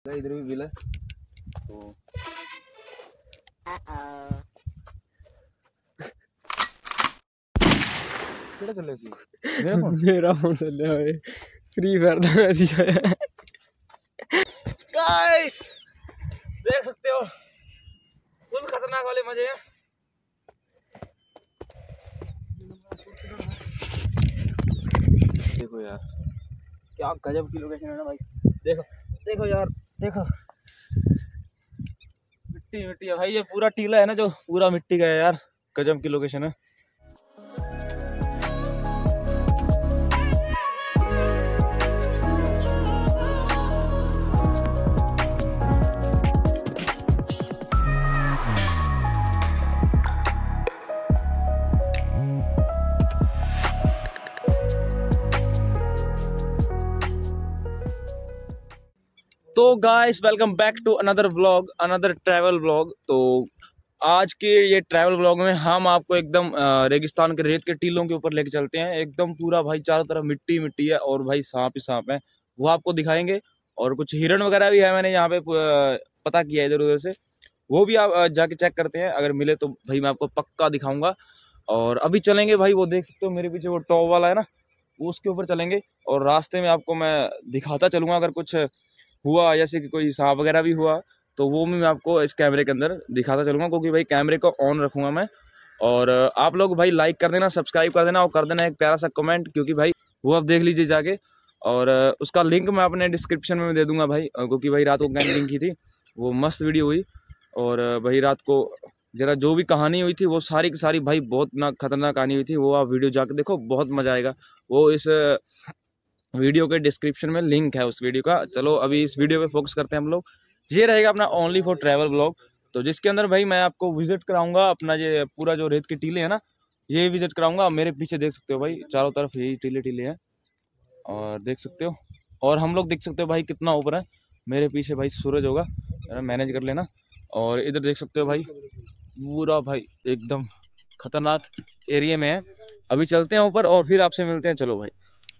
इधर भी बिल है तो केड़ा चले सी मेरा फोन चल रहा है फ्री फायर दा मैसेज आया। गाइस देख सकते हो फुल खतरनाक वाले मजे हैं। देखो यार क्या गजब की लोकेशन है ना भाई। देखो देखो यार देखो मिट्टी मिट्टी है भाई। ये पूरा टीला है ना जो पूरा मिट्टी का है यार। गजब की लोकेशन है। तो guys welcome back to another vlog, another travel vlog. तो आज के ये ट्रैवल व्लॉग में हम आपको एकदम रेगिस्तान के रेत के टीलों के ऊपर लेके चलते हैं। एकदम पूरा भाई चारों तरफ मिट्टी मिट्टी है और भाई सांप ही सांप है, वो आपको दिखाएंगे। और कुछ हिरण वगैरह भी है, मैंने यहाँ पे पता किया इधर उधर से, वो भी आप जाके चेक करते हैं। अगर मिले तो भाई मैं आपको पक्का दिखाऊंगा। और अभी चलेंगे भाई, वो देख सकते हो मेरे पीछे वो टॉप वाला है ना, वो उसके ऊपर चलेंगे। और रास्ते में आपको मैं दिखाता चलूंगा अगर कुछ हुआ, जैसे कि कोई सांप वगैरह भी हुआ तो वो भी मैं आपको इस कैमरे के अंदर दिखाता चलूंगा, क्योंकि भाई कैमरे को ऑन रखूंगा मैं। और आप लोग भाई लाइक कर देना, सब्सक्राइब कर देना और कर देना एक प्यारा सा कमेंट, क्योंकि भाई वो आप देख लीजिए जाके। और उसका लिंक मैं अपने डिस्क्रिप्शन में दे दूंगा भाई, क्योंकि भाई रात को कैंपिंग की थी, वो मस्त वीडियो हुई। और भाई रात को जरा जो भी कहानी हुई थी वो सारी की सारी भाई बहुत ना खतरनाक कहानी हुई थी, वो आप वीडियो जाके देखो, बहुत मजा आएगा। वो इस वीडियो के डिस्क्रिप्शन में लिंक है उस वीडियो का। चलो अभी इस वीडियो पे फोकस करते हैं हम लोग। ये रहेगा अपना ओनली फॉर ट्रैवल ब्लॉग, तो जिसके अंदर भाई मैं आपको विजिट कराऊंगा अपना ये पूरा जो रेत के टीले है ना, ये विजिट कराऊंगा। मेरे पीछे देख सकते हो भाई चारों तरफ यही टीले टीले हैं, और देख सकते हो। और हम लोग देख सकते हो भाई कितना ऊपर है। मेरे पीछे भाई सूरज होगा, मैनेज कर लेना। और इधर देख सकते हो भाई पूरा भाई एकदम खतरनाक एरिया में है। अभी चलते हैं ऊपर और फिर आपसे मिलते हैं। चलो भाई।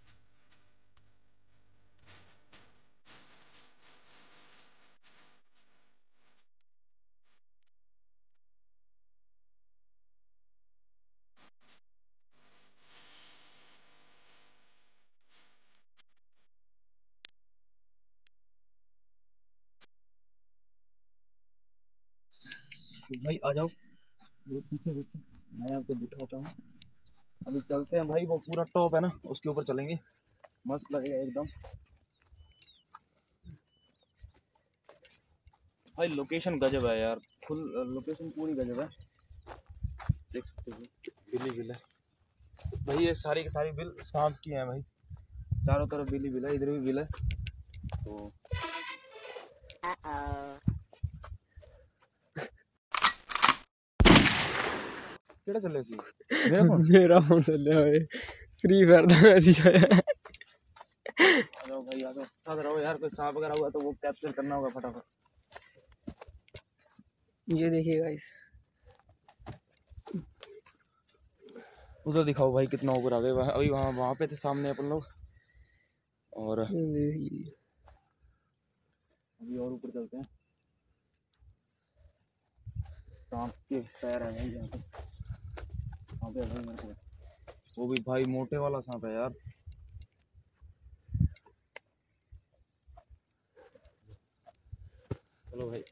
भाई आ जाओ, वो पीछे पीछे मैं आपको दिखाता हूँ। अभी चलते हैं भाई, वो पूरा टॉप है ना उसके ऊपर चलेंगे, मस्त लगेगा एकदम। भाई लोकेशन गजब है यार, फुल लोकेशन पूरी गजब है। देख सकते हो बिल्ली बिल है भाई, ये सारी की सारी बिल सांप की है भाई। चारों तरफ बिल्ली बिल है, इधर भी बिल है तो केड़ा चले सी मेरा फोन चल रहा है फ्री फायर दा मैसेज आया। आ जाओ भाई आ जाओ, साथ रहो यार। कोई सांप वगैरह हुआ तो वो कैप्चर करना होगा फटाफट। ये देखिए गाइस, उधर दिखाओ भाई कितना ऊपर आ गए। अभी वहाँ पे थे सामने अपन लोग, और अभी और ऊपर चलते हैं। सांप के पैर है भाई यहाँ पे, वहाँ पे भाई मेरे को वो भी भाई मोटे वाला सांप है यार। चलो भाई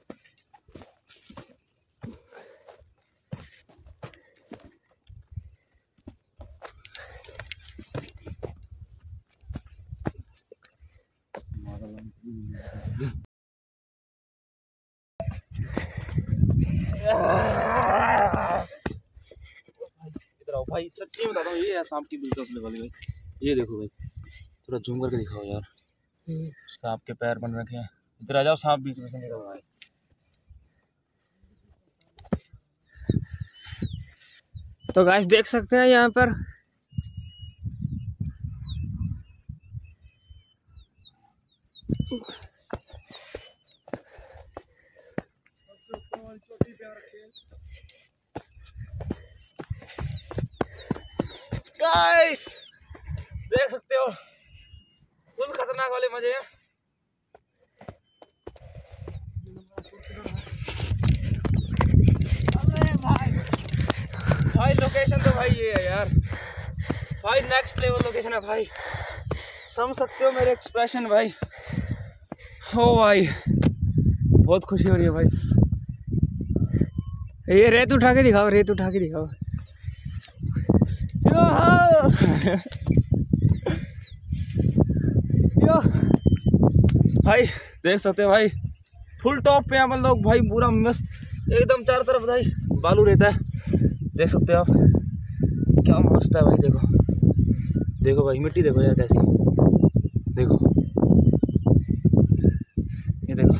इधर आओ भाई, सच्ची बताता हूँ ये है सांप की बिल्कुल असली वाली भाई। ये देखो भाई, थोड़ा जूम करके दिखाओ यार, सांप के पैर बन रखे हैं। इधर आ जाओ, सांप बीच में से निकल रहा है। तो गाइस देख सकते हैं यहाँ पर गाइस देख सकते हो फुल खतरनाक वाले मजे हैं। लोकेशन तो भाई ये है यार, भाई नेक्स्ट लेवल लोकेशन है भाई, समझ सकते हो मेरे एक्सप्रेशन भाई। हो भाई बहुत खुशी हो रही है भाई। ये रेत उठा के दिखाओ, रेत उठा के दिखाओ। भाई देख सकते हो भाई, फुल टॉप पे अपन लोग भाई, पूरा मस्त एकदम चारों तरफ भाई बालू रहता है, देख सकते हो आप क्या मस्त है भाई। देखो देखो भाई मिट्टी देखो यार कैसी, देखो ये देखो,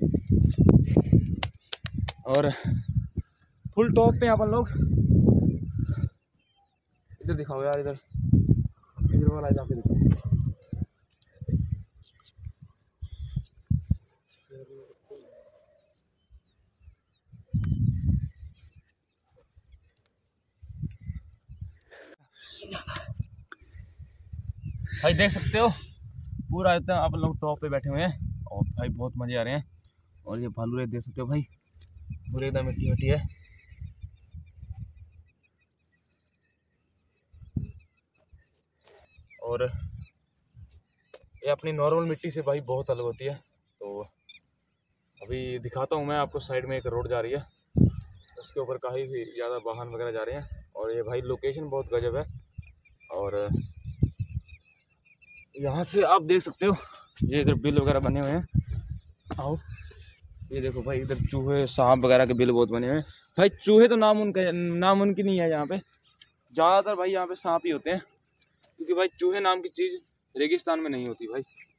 और फुल टॉप पे अपन लोग। इधर दिखाओ यार, इधर इधर वाला जाके दिखाओ। भाई देख सकते हो पूरा एकदम आप लोग टॉप पे बैठे हुए हैं और भाई बहुत मजे आ रहे हैं। और ये भालू रेत देख सकते हो भाई, पूरे एकदम मिट्टी मिट्टी है। और ये अपनी नॉर्मल मिट्टी से भाई बहुत अलग होती है। तो अभी दिखाता हूँ मैं आपको, साइड में एक रोड जा रही है, उसके ऊपर काफ़ी ज़्यादा वाहन वगैरह जा रहे हैं। और ये भाई लोकेशन बहुत गजब है। और यहाँ से आप देख सकते हो ये इधर बिल वगैरह बने हुए हैं। आओ ये देखो भाई, इधर चूहे सांप वगैरह के बिल बहुत बने हुए हैं भाई। चूहे तो नामुमकिन ही है यहाँ पे, ज़्यादातर भाई यहाँ पे सांप ही होते हैं, क्योंकि भाई चूहे नाम की चीज़ रेगिस्तान में नहीं होती भाई,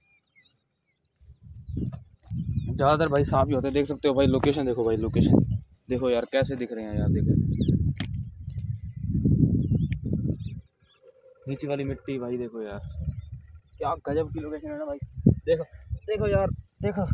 ज़्यादातर भाई सांप ही होते हैं। देख सकते हो भाई लोकेशन देखो, भाई लोकेशन देखो यार कैसे दिख रहे हैं यार, देखो नीचे वाली मिट्टी भाई, देखो यार क्या गजब की लोकेशन है ना भाई। देखो देखो यार देखो,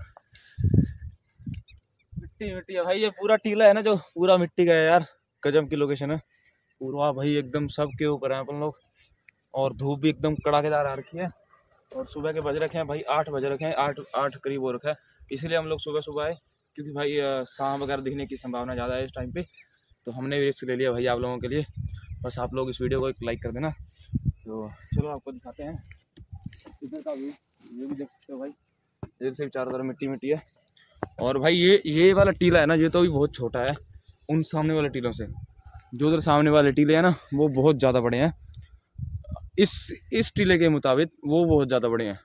मिट्टी मिट्टी है भाई, ये पूरा टीला है ना जो पूरा मिट्टी का है यार, गजब की लोकेशन है पूरा भाई, एकदम सबके ऊपर है अपन लोग। और धूप भी एकदम कड़ाकेदार आ रखी है। और सुबह के बज रखे हैं भाई 8 बज रखे हैं, 8 करीब हो रखा है, इसलिए हम लोग सुबह सुबह आए, क्योंकि भाई सांप वगैरह दिखने की संभावना ज़्यादा है इस टाइम पे। तो हमने भी रिस्क ले लिया भाई आप लोगों के लिए। बस आप लोग इस वीडियो को एक लाइक कर देना। तो चलो आपको दिखाते हैं इधर का व्यू, ये भी देख सकते हो भाई, इधर से चारों तरफ मिट्टी मिट्टी है। और भाई ये वाला टीला है ना, ये तो अभी बहुत छोटा है उन सामने वाले टीलों से। जो उधर सामने वाले टीले हैं ना वो बहुत ज़्यादा बड़े हैं, इस टीले के मुताबिक वो बहुत ज़्यादा बड़े हैं।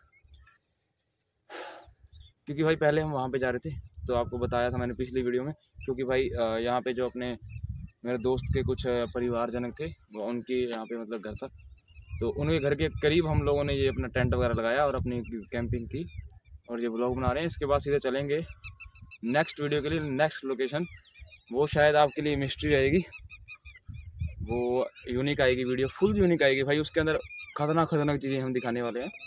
क्योंकि भाई पहले हम वहाँ पे जा रहे थे, तो आपको बताया था मैंने पिछली वीडियो में, क्योंकि भाई यहाँ पे जो अपने मेरे दोस्त के कुछ परिवारजनक थे, वो उनके यहाँ पे मतलब घर था, तो उनके घर के करीब हम लोगों ने ये अपना टेंट वगैरह लगाया और अपनी कैंपिंग की, और ये ब्लॉग बना रहे हैं। इसके बाद सीधे चलेंगे नेक्स्ट वीडियो के लिए, नेक्स्ट लोकेशन, वो शायद आपके लिए मिस्ट्री रहेगी, वो यूनिक आएगी वीडियो, फुल यूनिक आएगी भाई, उसके अंदर खतरनाक खतरनाक चीज़ें हम दिखाने वाले हैं।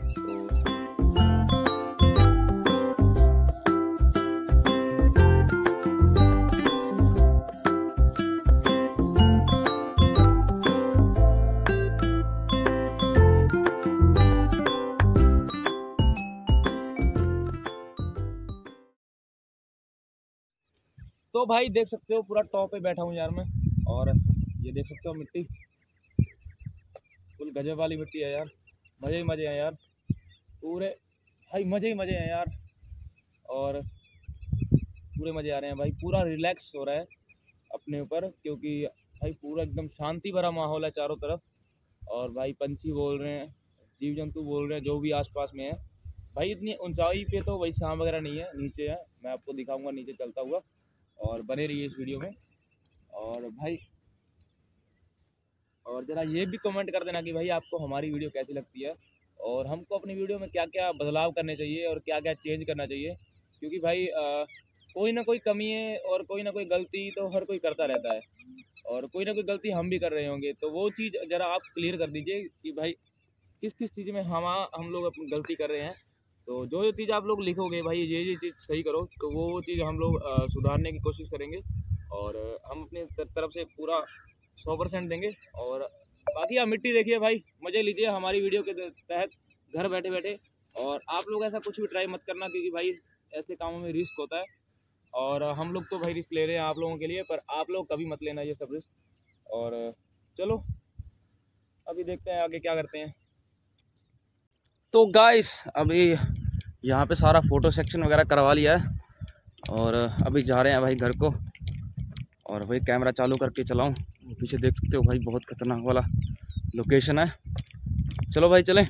तो भाई देख सकते हो पूरा टॉप पे बैठा हूँ यार मैं, और ये देख सकते हो मिट्टी फुल गजब वाली मिट्टी है यार, मज़े ही मज़े हैं यार पूरे भाई, मज़े ही मज़े हैं यार। और पूरे मज़े आ रहे हैं भाई, पूरा रिलैक्स हो रहा है अपने ऊपर, क्योंकि भाई पूरा एकदम शांति भरा माहौल है चारों तरफ। और भाई पंछी बोल रहे हैं, जीव जंतु बोल रहे हैं जो भी आसपास में है भाई। इतनी ऊंचाई पे तो वही सांप वगैरह नहीं है, नीचे है, मैं आपको दिखाऊंगा नीचे चलता हुआ, और बने रहिए इस वीडियो में। और भाई और ज़रा ये भी कमेंट कर देना कि भाई आपको हमारी वीडियो कैसी लगती है, और हमको अपनी वीडियो में क्या क्या बदलाव करने चाहिए और क्या क्या चेंज करना चाहिए, क्योंकि भाई कोई ना कोई कमी है और कोई ना कोई गलती तो हर कोई करता रहता है, और कोई ना कोई गलती हम भी कर रहे होंगे। तो वो चीज़ ज़रा आप क्लियर कर दीजिए कि भाई किस किस चीज़ में हम लोग अपनी गलती कर रहे हैं। तो जो जो चीज़ आप लोग लिखोगे भाई ये चीज़ सही करो, तो वो चीज़ हम लोग सुधारने की कोशिश करेंगे, और हम अपनी तरफ से पूरा 100% देंगे। और बाकी आप मिट्टी देखिए भाई, मज़े लीजिए हमारी वीडियो के तहत घर बैठे बैठे। और आप लोग ऐसा कुछ भी ट्राई मत करना, क्योंकि भाई ऐसे कामों में रिस्क होता है, और हम लोग तो भाई रिस्क ले रहे हैं आप लोगों के लिए, पर आप लोग कभी मत लेना ये सब रिस्क। और चलो अभी देखते हैं आगे क्या करते हैं। तो गाइस अभी यहाँ पे सारा फ़ोटो सेक्शन वगैरह करवा लिया है और अभी जा रहे हैं भाई घर को। और भाई कैमरा चालू करके चलाऊँ, पीछे देख सकते हो भाई बहुत खतरनाक वाला लोकेशन है। चलो भाई चलें,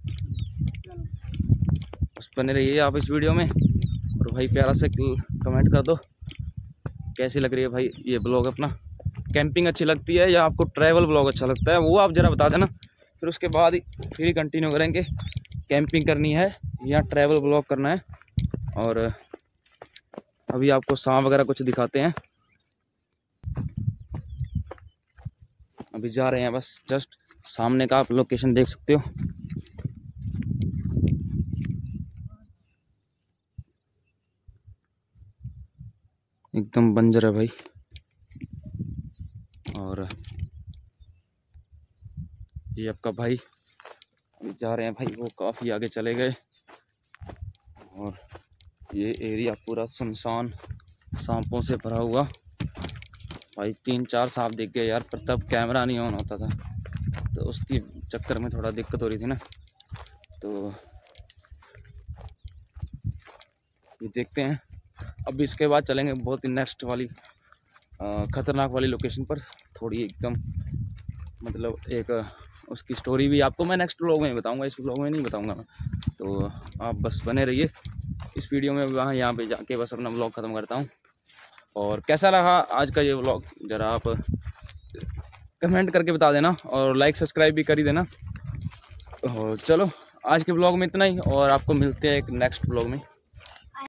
बस बने रहिए आप इस वीडियो में और भाई प्यारा से कमेंट कर दो कैसी लग रही है भाई ये ब्लॉग अपना। कैंपिंग अच्छी लगती है या आपको ट्रैवल ब्लॉग अच्छा लगता है वो आप ज़रा बता देना, फिर उसके बाद फिर ही कंटिन्यू करेंगे कैंपिंग करनी है या ट्रैवल ब्लॉग करना है। और अभी आपको सांप वगैरह कुछ दिखाते हैं। अभी जा रहे हैं, बस जस्ट सामने का आप लोकेशन देख सकते हो। एकदम बंजर है भाई। और ये आपका भाई अभी जा रहे हैं भाई, वो काफ़ी आगे चले गए और ये एरिया पूरा सुनसान सांपों से भरा हुआ। भाई 3-4 सांप दिख गए यार, पर तब कैमरा नहीं ऑन होता था तो उसकी चक्कर में थोड़ा दिक्कत हो रही थी ना। तो ये देखते हैं, अब इसके बाद चलेंगे बहुत ही नेक्स्ट वाली ख़तरनाक वाली लोकेशन पर। थोड़ी एकदम मतलब एक उसकी स्टोरी भी आपको मैं नेक्स्ट व्लॉग में बताऊंगा, इस व्लॉग में नहीं बताऊंगा मैं। तो आप बस बने रहिए इस वीडियो में। वहाँ यहाँ पे जाके बस अपना व्लॉग ख़त्म करता हूँ। और कैसा रहा आज का ये व्लॉग ज़रा आप कमेंट करके बता देना और लाइक सब्सक्राइब भी कर ही देना। और चलो आज के व्लॉग में इतना ही और आपको मिलते हैं एक नेक्स्ट व्लॉग में।